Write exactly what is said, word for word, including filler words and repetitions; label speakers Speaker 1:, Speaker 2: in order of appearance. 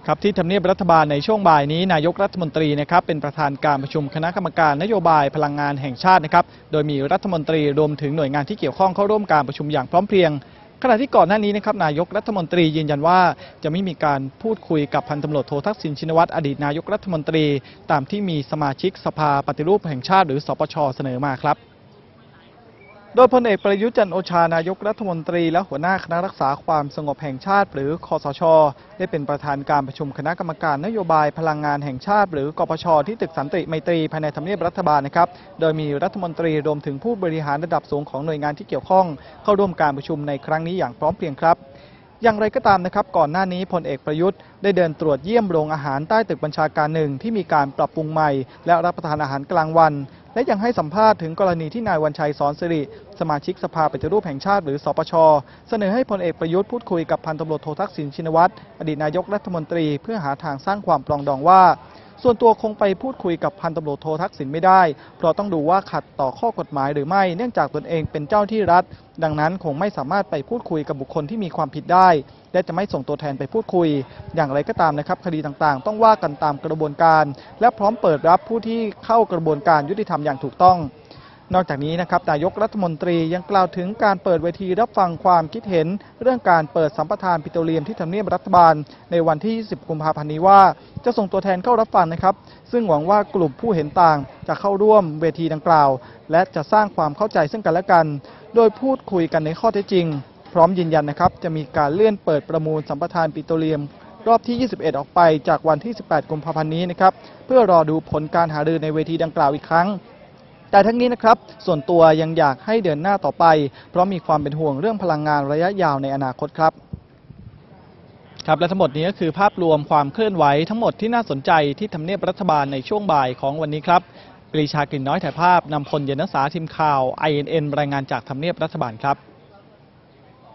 Speaker 1: ครับที่ทำเนียบรัฐบาลในช่วงบ่ายนี้นายกรัฐมนตรีนะครับเป็นประธานการประชุมคณะกรรมการนโยบายพลังงานแห่งชาตินะครับโดยมีรัฐมนตรีรวมถึงหน่วยงานที่เกี่ยวข้องเข้าร่วมการประชุมอย่างพร้อมเพรียงขณะที่ก่อนหน้านี้นะครับนายกรัฐมนตรียืนยันว่าจะไม่มีการพูดคุยกับพันตำรวจโททักษิณชินวัตรอดีตนายกรัฐมนตรีตามที่มีสมาชิกสภาปฏิรูปแห่งชาติหรือสปช.เสนอมาครับโดยพลเอกประยุทธ์จันทร์โอชานายกรัฐมนตรีและหัวหน้าคณะรักษาความสงบแห่งชาติหรือคสช.ได้เป็นประธานการประชุมคณะกรรมการนโยบายพลังงานแห่งชาติหรือกปช.ที่ตึกสันติไมตรีภายในทำเนียบรัฐบาลนะครับโดยมีรัฐมนตรีรวมถึงผู้บริหารระดับสูงของหน่วยงานที่เกี่ยวข้องเข้าร่วมการประชุมในครั้งนี้อย่างพร้อมเพรียงครับอย่างไรก็ตามนะครับก่อนหน้านี้พลเอกประยุทธ์ได้เดินตรวจเยี่ยมโรงอาหารใต้ตึกบัญชาการหนึ่งที่มีการปรับปรุงใหม่และรับประทานอาหารกลางวันและยังให้สัมภาษณ์ถึงกรณีที่นายวันชัยสอนสิริสมาชิกสภาปฏิรูปแห่งชาติหรือสปช.เสนอให้พลเอกประยุทธ์พูดคุยกับพันตำรวจโททักษิณชินวัตรอดีตนายกรัฐมนตรีเพื่อหาทางสร้างความปรองดองว่าส่วนตัวคงไปพูดคุยกับพันตำรวจโททักษิณไม่ได้เพราะต้องดูว่าขัดต่อข้อกฎหมายหรือไม่เนื่องจากตนเองเป็นเจ้าที่รัฐดังนั้นคงไม่สามารถไปพูดคุยกับบุคคลที่มีความผิดได้และจะไม่ส่งตัวแทนไปพูดคุยอย่างไรก็ตามนะครับคดีต่างๆต้องว่ากันตามกระบวนการและพร้อมเปิดรับผู้ที่เข้ากระบวนการยุติธรรมอย่างถูกต้องนอกจากนี้นะครับนายกรัฐมนตรียังกล่าวถึงการเปิดเวทีรับฟังความคิดเห็นเรื่องการเปิดสัมปทานปิโตรเลียมที่ทำเนียบรัฐบาลในวันที่ยี่สิบกุมภาพันธ์นี้ว่าจะส่งตัวแทนเข้ารับฟังนะครับซึ่งหวังว่ากลุ่มผู้เห็นต่างจะเข้าร่วมเวทีดังกล่าวและจะสร้างความเข้าใจซึ่งกันและกันโดยพูดคุยกันในข้อเท็จจริงพร้อมยืนยันนะครับจะมีการเลื่อนเปิดประมูลสัมปทานปิโตรเลียมรอบที่ยี่สิบเอ็ดออกไปจากวันที่สิบแปดกุมภาพันธ์นี้นะครับเพื่อรอดูผลการหารือในเวทีดังกล่าวอีกครั้งแต่ทั้งนี้นะครับส่วนตัวยังอยากให้เดินหน้าต่อไปเพราะมีความเป็นห่วงเรื่องพลังงานระยะยาวในอนาคตครับครับและทั้งหมดนี้ก็คือภาพรวมความเคลื่อนไหวทั้งหมดที่น่าสนใจที่ทำเนียบรัฐบาลในช่วงบ่ายของวันนี้ครับปรีชากลิ่นน้อยถ่ายภาพนำพลเย็นนักษาทีมข่าว ไอ เอ็น เอ็น รายงานจากทำเนียบรัฐบาลครับ